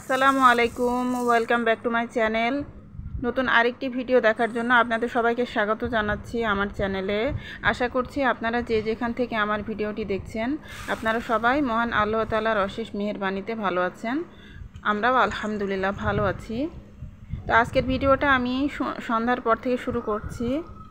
আসসালামু আলাইকুম, welcome back to my channel. নতুন আরেকটি ভিডিও দেখার জন্য আপনাদের সবাইকে স্বাগত জানাচ্ছি আমার চ্যানেলে। আশা করছি আপনারা যে যেখান থেকে আমার ভিডিওটি দেখছেন আপনারা সবাই মহান আল্লাহ তাআলার অশেষ মেহেরবানিতে ভালো আছেন। আমরাও আলহামদুলিল্লাহ ভালো আছি। তো আজকের ভিডিওটা আমি সন্ধ্যার পর থেকে শুরু করছি।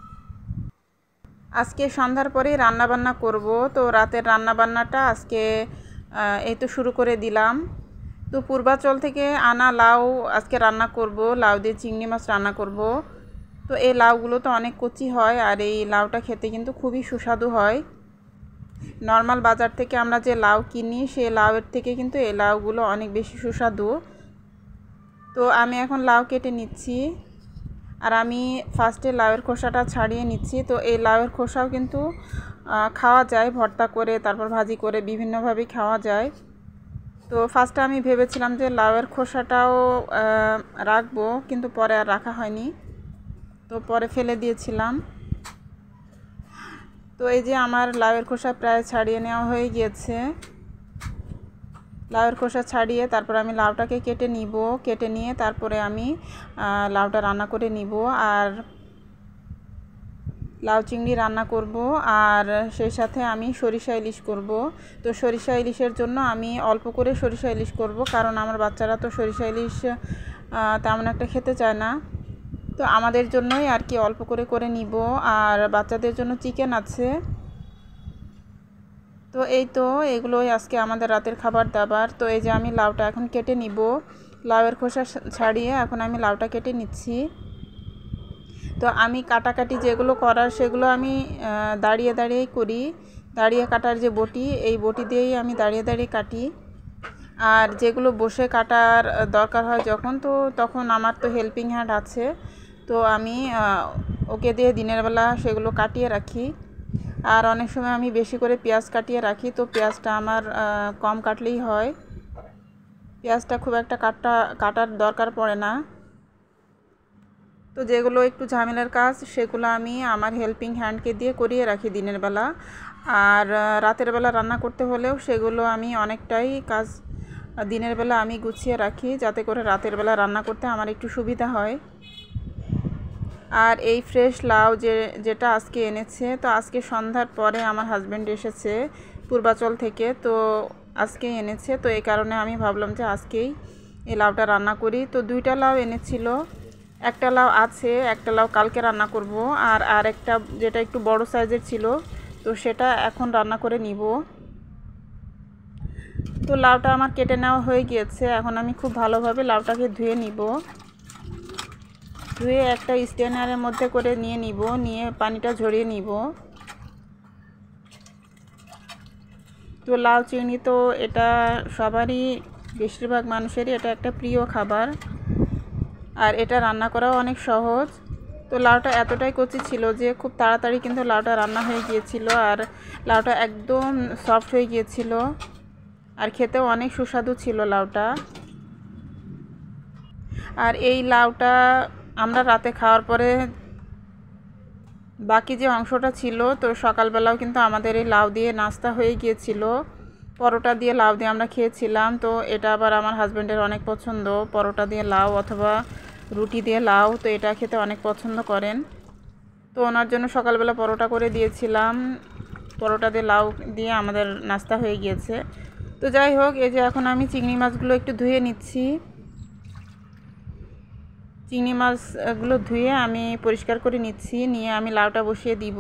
আজকে সন্ধ্যার পরেই রান্নাবান্না করব। তো রাতের রান্নাবান্নাটা আজকে এই তো শুরু করে দিলাম। তো পূর্বাচল থেকে আনা লাউ আজকে রান্না করব, লাউ দিয়ে চিংড়ি মাছ রান্না করব। তো এই লাউগুলো তো অনেক কচি হয় আর এই লাউটা খেতে কিন্তু খুবই সুস্বাদু হয়। নর্মাল বাজার থেকে আমরা যে লাউ কিনি সেই লাউয়ের থেকে কিন্তু এই লাউগুলো অনেক বেশি সুস্বাদু। তো আমি এখন লাউ কেটে নিচ্ছি আর আমি ফার্স্টে লাউয়ের খোসাটা ছাড়িয়ে নিচ্ছি। তো এই লাউয়ের খোসাও কিন্তু খাওয়া যায়, ভর্তা করে তারপর ভাজি করে বিভিন্নভাবেই খাওয়া যায়। তো ফার্স্টে আমি ভেবেছিলাম যে লাউয়ের খোসাটাও রাখবো, কিন্তু পরে আর রাখা হয়নি, তো পরে ফেলে দিয়েছিলাম। তো এই যে আমার লাউয়ের খোসা প্রায় ছাড়িয়ে নেওয়া হয়ে গিয়েছে। লাউয়ের খোসা ছাড়িয়ে তারপর আমি লাউটাকে কেটে নিব, কেটে নিয়ে তারপরে আমি লাউটা রান্না করে নিব আর লাউ চিংড়ি রান্না করব আর সেই সাথে আমি সরিষা ইলিশ করব। তো সরিষা ইলিশের জন্য আমি অল্প করে সরিষা ইলিশ করব, কারণ আমার বাচ্চারা তো সরিষা ইলিশ তেমন একটা খেতে চায় না। তো আমাদের জন্যই আর কি অল্প করে করে নিব আর বাচ্চাদের জন্য চিকেন আছে। তো এই তো এগুলোই আজকে আমাদের রাতের খাবার দাবার। তো এই যে আমি লাউটা এখন কেটে নিব, লাউয়ের খোসা ছাড়িয়ে এখন আমি লাউটা কেটে নিচ্ছি। তো আমি কাটাকাটি যেগুলো করার সেগুলো আমি দাঁড়িয়ে দাঁড়িয়েই করি। দাঁড়িয়ে কাটার যে বটি, এই বটি দিয়েই আমি দাঁড়িয়ে দাঁড়িয়ে কাটি। আর যেগুলো বসে কাটার দরকার হয় যখন, তো তখন আমার তো হেল্পিং হ্যান্ড আছে, তো আমি ওকে দিয়ে দিনের বেলা সেগুলো কাটিয়ে রাখি। আর অনেক সময় আমি বেশি করে পেঁয়াজ কাটিয়ে রাখি, তো পেঁয়াজটা আমার কম কাটলেই হয়, পেঁয়াজটা খুব একটা কাটার দরকার পড়ে না। তো যেগুলো একটু ঝামেলার কাজ সেগুলো আমি আমার হেল্পিং হ্যান্ডকে দিয়ে করিয়ে রাখি দিনের বেলা। আর রাতের বেলা রান্না করতে হলেও সেগুলো আমি অনেকটাই কাজ দিনের বেলা আমি গুছিয়ে রাখি, যাতে করে রাতের বেলা রান্না করতে আমার একটু সুবিধা হয়। আর এই ফ্রেশ লাউ যেটা আজকে এনেছে, তো আজকে সন্ধ্যার পরে আমার হাজব্যান্ড এসেছে পূর্বাচল থেকে, তো আজকে এনেছে। তো এই কারণে আমি ভাবলাম যে আজকেই এই লাউটা রান্না করি। তো দুইটা লাউ এনেছিল, একটা লাউ আছে, একটা লাউ কালকে রান্না করব আর একটা যেটা একটু বড় সাইজের ছিল, তো সেটা এখন রান্না করে নিব। তো লাউটা আমার কেটে নেওয়া হয়ে গিয়েছে, এখন আমি খুব ভালোভাবে লাউটাকে ধুয়ে নিব। ধুয়ে একটা স্ট্রেনারের মধ্যে করে নিয়ে পানিটা ঝরিয়ে নিব। তো লাউ চিংড়ি তো এটা সবারই, বেশিরভাগ মানুষেরই এটা একটা প্রিয় খাবার আর এটা রান্না করাও অনেক সহজ। তো লাউটা এতটাই কচি ছিল যে খুব তাড়াতাড়ি কিন্তু লাউটা রান্না হয়ে গিয়েছিল আর লাউটা একদম সফট হয়ে গিয়েছিল আর খেতেও অনেক সুস্বাদু ছিল লাউটা। আর এই লাউটা আমরা রাতে খাওয়ার পরে বাকি যে অংশটা ছিল, তো সকালবেলাও কিন্তু আমাদের এই লাউ দিয়ে নাস্তা হয়ে গিয়েছিল, পরোটা দিয়ে লাউ দিয়ে আমরা খেয়েছিলাম। তো এটা আবার আমার হাজব্যান্ডের অনেক পছন্দ, পরোটা দিয়ে লাউ অথবা রুটি দিয়ে লাউ, তো এটা খেতে অনেক পছন্দ করেন। তো ওনার জন্য সকালবেলা পরোটা করে দিয়েছিলাম, পরোটা দিয়ে লাউ দিয়ে আমাদের নাস্তা হয়ে গিয়েছে। তো যাই হোক, এই যে এখন আমি চিংড়ি মাছগুলো একটু ধুয়ে নিচ্ছি। চিংড়ি মাছগুলো ধুয়ে আমি পরিষ্কার করে নিচ্ছি, নিয়ে আমি লাউটা বসিয়ে দিব।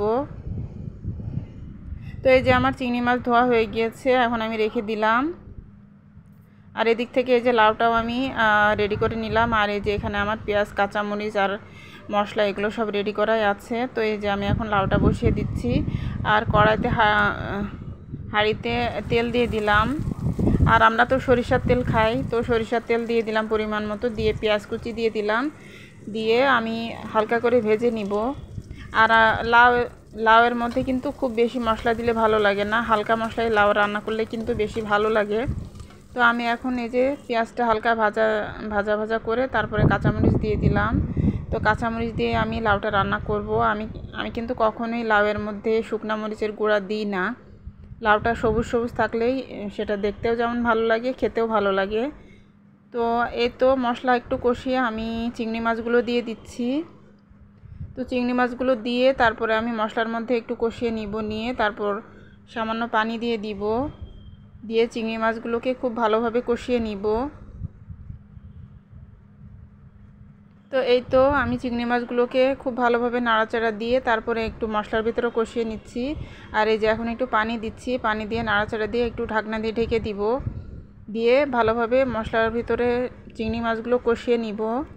তো এই যে আমার চিংড়ি মাছ ধোয়া হয়ে গিয়েছে, এখন আমি রেখে দিলাম। আর এদিক থেকে এই যে লাউটাও আমি রেডি করে নিলাম। আর এই যে এখানে আমার পেঁয়াজ, কাঁচামরিচ আর মশলা এগুলো সব রেডি করাই আছে। তো এই যে আমি এখন লাউটা বসিয়ে দিচ্ছি আর কড়াইতে হাঁড়িতে তেল দিয়ে দিলাম। আর আমরা তো সরিষার তেল খাই, তো সরিষার তেল দিয়ে দিলাম পরিমাণ মতো, দিয়ে পেঁয়াজ কুচি দিয়ে দিলাম, দিয়ে আমি হালকা করে ভেজে নিব। আর লাউয়ের মধ্যে কিন্তু খুব বেশি মশলা দিলে ভালো লাগে না, হালকা মশলায় লাউ রান্না করলে কিন্তু বেশি ভালো লাগে। তো আমি এখন এই যে পেঁয়াজটা হালকা ভাজা ভাজা করে তারপরে কাঁচামরিচ দিয়ে দিলাম। তো কাঁচামরিচ দিয়ে আমি লাউটা রান্না করব। আমি কিন্তু কখনোই লাউয়ের মধ্যে শুকনা মরিচের গুঁড়া দিই না। লাউটা সবুজ সবুজ থাকলেই সেটা দেখতেও যেমন ভালো লাগে, খেতেও ভালো লাগে। তো এই তো মশলা একটু কষিয়ে আমি চিংড়ি মাছগুলো দিয়ে দিচ্ছি। তো চিংড়ি মাছগুলো দিয়ে তারপরে আমি মশলার মধ্যে একটু কষিয়ে নিয়ে তারপর সামান্য পানি দিয়ে দিব, দিয়ে চিংড়ি মাছগুলোকে খুব ভালোভাবে কষিয়ে নিব। তো এই তো আমি চিংড়ি মাছগুলোকে খুব ভালোভাবে নাড়াচাড়া দিয়ে তারপরে একটু মশলার ভিতরে কষিয়ে নিচ্ছি। আর এই যে এখন একটু পানি দিচ্ছি, পানি দিয়ে নাড়াচাড়া দিয়ে একটু ঢাকনা দিয়ে ঢেকে দিব, দিয়ে ভালোভাবে মশলার ভিতরে চিংড়ি মাছগুলো কষিয়ে নিব।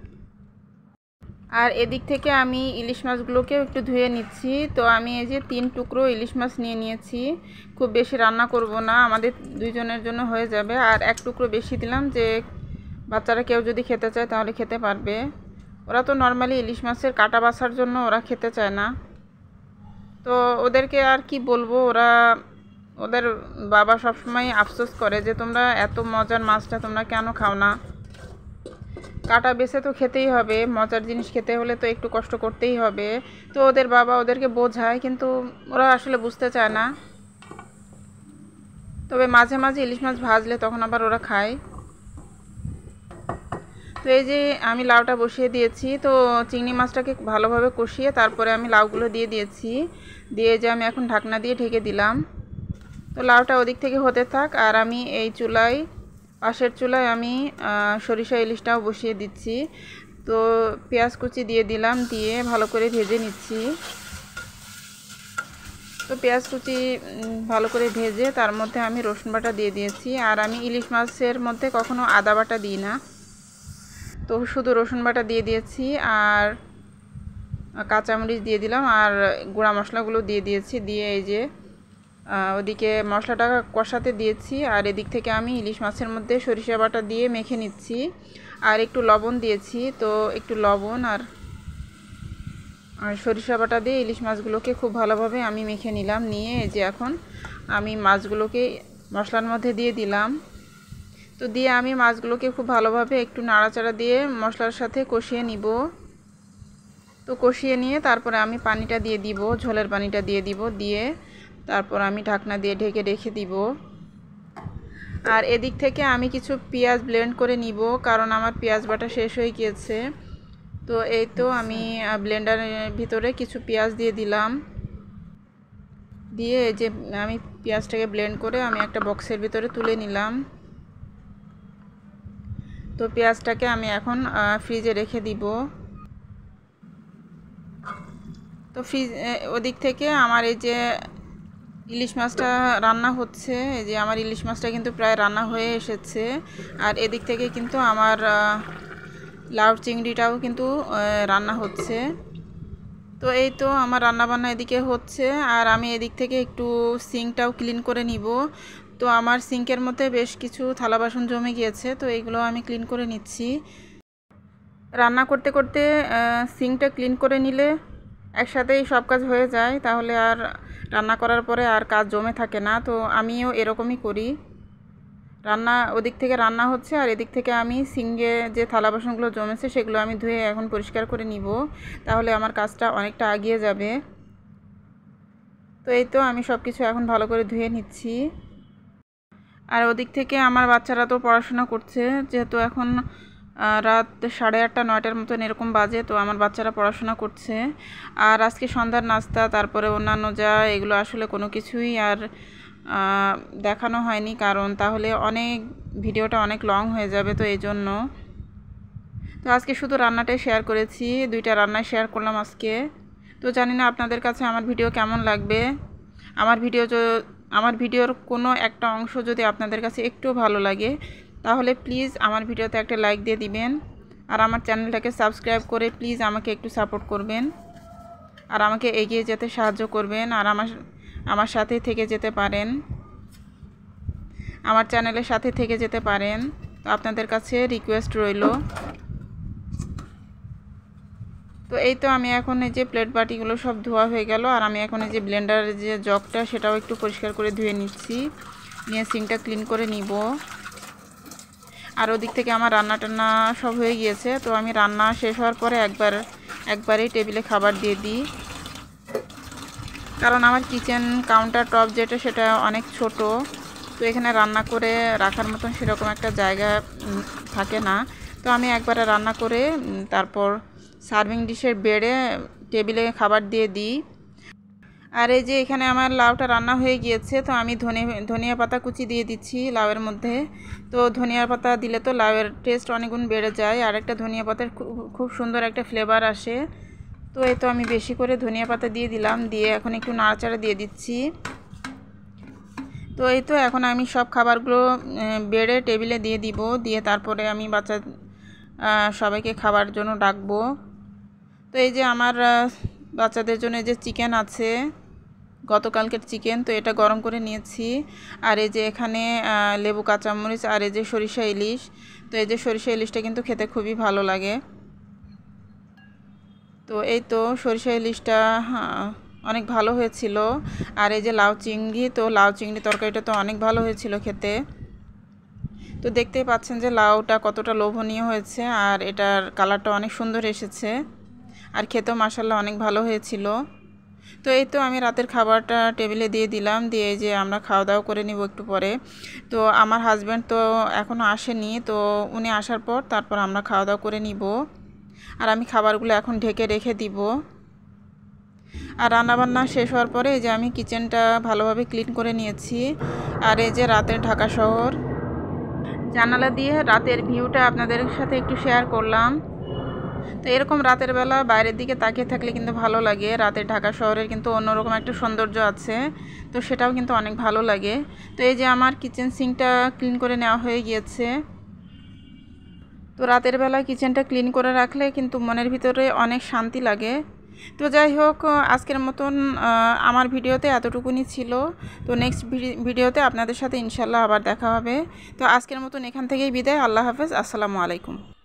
আর এদিক থেকে আমি ইলিশ মাছগুলোকেও একটু ধুয়ে নিচ্ছি। তো আমি এই যে 3 টুকরো ইলিশ মাছ নিয়েছি, খুব বেশি রান্না করব না, আমাদের 2 জনের জন্য হয়ে যাবে। আর 1 টুকরো বেশি দিলাম, যে বাচ্চারা কেউ যদি খেতে চায় তাহলে খেতে পারবে। ওরা তো নর্মালি ইলিশ মাছের কাটা বাছার জন্য ওরা খেতে চায় না। তো ওদেরকে আর কি বলবো, ওদের বাবা সবসময় আফসোস করে যে তোমরা এত মজার মাছটা তোমরা কেন খাও না। কাটা বেছে তো খেতেই হবে, মজার জিনিস খেতে হলে তো একটু কষ্ট করতেই হবে। তো ওদের বাবা ওদেরকে বোঝায়, কিন্তু ওরা আসলে বুঝতে চায় না। তবে মাঝে মাঝে ইলিশ মাছ ভাজলে তখন আবার ওরা খায়। তো এই যে আমি লাউটা বসিয়ে দিয়েছি, তো চিংড়ি মাছটাকে ভালোভাবে কষিয়ে তারপরে আমি লাউগুলো দিয়ে দিয়েছি, দিয়ে যে আমি এখন ঢাকনা দিয়ে ঢেকে দিলাম। তো লাউটা ওদিক থেকে হতে থাক, আর আমি এই পাশের চুলায় আমি সরিষা ইলিশটাও বসিয়ে দিচ্ছি। তো পেঁয়াজ কুচি দিয়ে দিলাম, দিয়ে ভালো করে ভেজে নিচ্ছি। তো পেঁয়াজ কুচি ভালো করে ভেজে তার মধ্যে আমি রসুন বাটা দিয়ে দিয়েছি। আর আমি ইলিশ মাছের মধ্যে কখনো আদা বাটা দিই না, তো শুধু রসুন বাটা দিয়ে দিয়েছি, আর কাঁচামরিচ দিয়ে দিলাম, আর গুঁড়া মশলাগুলো দিয়ে দিয়েছি। দিয়ে এই যে ওদিকে মশলাটা কষাতে দিয়েছি, আর এদিক থেকে আমি ইলিশ মাছের মধ্যে সরিষা বাটা দিয়ে মেখে নিচ্ছি। আর একটু লবণ দিয়েছি, তো একটু লবণ আর সরিষা বাটা দিয়ে ইলিশ মাছগুলোকে খুব ভালোভাবে আমি মেখে নিলাম। নিয়ে এই যে এখন আমি মাছগুলোকে মশলার মধ্যে দিয়ে দিলাম। তো দিয়ে আমি মাছগুলোকে খুব ভালোভাবে একটু নাড়াচাড়া দিয়ে মশলার সাথে কষিয়ে নিব। তো কষিয়ে নিয়ে তারপরে আমি পানিটা দিয়ে দিব, ঝোলের পানিটা দিয়ে দিব, দিয়ে তারপর আমি ঢাকনা দিয়ে ঢেকে রেখে দিব। আর এদিক থেকে আমি কিছু পেঁয়াজ ব্লেন্ড করে নিব, কারণ আমার পেঁয়াজ বাটা শেষ হয়ে গিয়েছে। তো এই তো আমি ব্লেন্ডারের ভিতরে কিছু পেঁয়াজ দিয়ে দিলাম, দিয়ে যে আমি পেঁয়াজটাকে ব্লেন্ড করে আমি একটা বক্সের ভিতরে তুলে নিলাম। তো পেঁয়াজটাকে আমি এখন ফ্রিজে রেখে দিব। তো ওদিক থেকে আমার এই যে ইলিশ মাছটা রান্না হচ্ছে, এই যে আমার ইলিশ মাছটা কিন্তু প্রায় রান্না হয়ে এসেছে। আর এদিক থেকে কিন্তু আমার লাউ চিংড়িটাও কিন্তু রান্না হচ্ছে। তো এই তো আমার রান্নাবান্না এদিকে হচ্ছে, আর আমি এদিক থেকে একটু সিঙ্কটাও ক্লিন করে নিব। তো আমার সিঙ্কের মধ্যে বেশ কিছু থালা বাসন জমে গিয়েছে, তো এইগুলো আমি ক্লিন করে নিচ্ছি। রান্না করতে করতে সিঙ্কটা ক্লিন করে নিলে একসাথেই সব কাজ হয়ে যায়, তাহলে আর রান্না করার পরে আর কাজ জমে থাকে না। তো আমিও এরকমই করি, ওদিক থেকে রান্না হচ্ছে আর এদিক থেকে আমি সিঙ্কে যে থালা বাসনগুলো জমেছে সেগুলো আমি ধুয়ে এখন পরিষ্কার করে নিব, তাহলে আমার কাজটা অনেকটা এগিয়ে যাবে। তো এই তো আমি সব কিছু এখন ভালো করে ধুয়ে নিচ্ছি। আর ওদিক থেকে আমার বাচ্চারা তো পড়াশোনা করছে, যেহেতু এখন রাত 8:30 9টার মতন এরকম বাজে, তো আমার বাচ্চারা পড়াশোনা করছে। আর আজকে সন্ধ্যার নাস্তা তারপরে অন্যান্য এগুলো আসলে কোনো কিছুই আর দেখানো হয়নি, কারণ তাহলে ভিডিওটা অনেক লং হয়ে যাবে, তো এই জন্য। তো আজকে শুধু রান্নাটাই শেয়ার করেছি, 2টা রান্না শেয়ার করলাম আজকে। তো জানি না আপনাদের কাছে আমার ভিডিও কেমন লাগবে। আমার ভিডিওর কোনো একটা অংশ যদি আপনাদের কাছে একটু ভালো লাগে, তাহলে প্লিজ আমার ভিডিওতে একটা লাইক দিয়ে দিবেন, আর আমার চ্যানেলটাকে সাবস্ক্রাইব করে প্লিজ আমাকে একটু সাপোর্ট করবেন, আর আমাকে এগিয়ে যেতে সাহায্য করবেন, আর আমার সাথে থেকে যেতে পারেন, আমার চ্যানেলের সাথে থেকে যেতে পারেন। তো আপনাদের কাছে রিকোয়েস্ট রইল। তো এই তো আমি এখন এই যে প্লেট বাটিগুলো সব ধোয়া হয়ে গেল, আর আমি এখন এই যে ব্লেন্ডারের যে জগটা সেটাও একটু পরিষ্কার করে ধুয়ে নিচ্ছি, নিয়ে সিঙ্কটা ক্লিন করে নিব। আর ওদিক থেকে আমার রান্না টান্না সব হয়ে গিয়েছে, তো আমি রান্না শেষ হওয়ার পরে একবারেই টেবিলে খাবার দিয়ে দিই, কারণ আমার কিচেন কাউন্টার টপ যেটা সেটা অনেক ছোট, তো এখানে রান্না করে রাখার মতন সেরকম একটা জায়গা থাকে না। তো আমি একবারে রান্না করে তারপর সার্ভিং ডিশের বেড়ে টেবিলে খাবার দিয়ে দিই। আর এই যে এখানে আমার লাউটা রান্না হয়ে গিয়েছে, তো আমি ধনিয়া পাতা কুচি দিয়ে দিচ্ছি লাউয়ের মধ্যে। তো ধনিয়া পাতা দিলে তো লাউয়ের টেস্ট অনেক গুণ বেড়ে যায়, আর একটা ধনিয়া পাতার খুব সুন্দর একটা ফ্লেভার আসে। তো এই তো আমি বেশি করে ধনিয়া পাতা দিয়ে দিলাম, দিয়ে এখন একটু নাড়াচাড়া দিয়ে দিচ্ছি। তো এই তো এখন আমি সব খাবারগুলো বেড়ে টেবিলে দিয়ে দিব, দিয়ে তারপরে আমি সবাইকে খাবার জন্য ডাকবো। তো এই যে আমার বাচ্চাদের জন্য যে চিকেন আছে, গতকালকের চিকেন, তো এটা গরম করে নিয়েছি। আর এই যে এখানে লেবু কাঁচামরিচ, আর এই যে সরিষা ইলিশ। তো এই যে সরিষা ইলিশটা কিন্তু খেতে খুবই ভালো লাগে। তো এই তো সরিষা ইলিশটা অনেক ভালো হয়েছিল। আর এই যে লাউ চিংড়ি, তো লাউ চিংড়ি তরকারিটা তো অনেক ভালো হয়েছিল খেতে। তো দেখতেই পাচ্ছেন যে লাউটা কতটা লোভনীয় হয়েছে, আর এটার কালারটা অনেক সুন্দর এসেছে, আর খেতেও মাশাআল্লাহ অনেক ভালো হয়েছিল। তো এই তো আমি রাতের খাবারটা টেবিলে দিয়ে দিলাম, দিয়ে যে আমরা খাওয়া দাওয়া করে নিব একটু পরে। তো আমার হাজব্যান্ড তো এখনও আসেনি, তো উনি আসার পর তারপর আমরা খাওয়া দাওয়া করে নিব। আর আমি খাবারগুলো এখন ঢেকে রেখে দিব। আর রান্নাবান্না শেষ হওয়ার পরে এই যে আমি কিচেনটা ভালোভাবে ক্লিন করে নিয়েছি। আর এই যে রাতের ঢাকা শহর, জানালা দিয়ে রাতের ভিউটা আপনাদের সাথে একটু শেয়ার করলাম। তো এরকম রাতের বেলা বাইরের দিকে তাকিয়ে থাকলে কিন্তু ভালো লাগে। রাতের ঢাকা শহরের কিন্তু অন্যরকম একটা সৌন্দর্য আছে, তো সেটাও কিন্তু অনেক ভালো লাগে। তো এই যে আমার কিচেন সিঙ্কটা ক্লিন করে নেওয়া হয়ে গিয়েছে। তো রাতের বেলা কিচেনটা ক্লিন করে রাখলে কিন্তু মনের ভিতরে অনেক শান্তি লাগে। তো যাই হোক, আজকের মতন আমার ভিডিওতে এতটুকুনি ছিল। তো নেক্সট ভিডিওতে আপনাদের সাথে ইনশাল্লাহ আবার দেখা হবে। তো আজকের মতন এখান থেকেই বিদায়। আল্লাহ হাফেজ, আসসালামু আলাইকুম।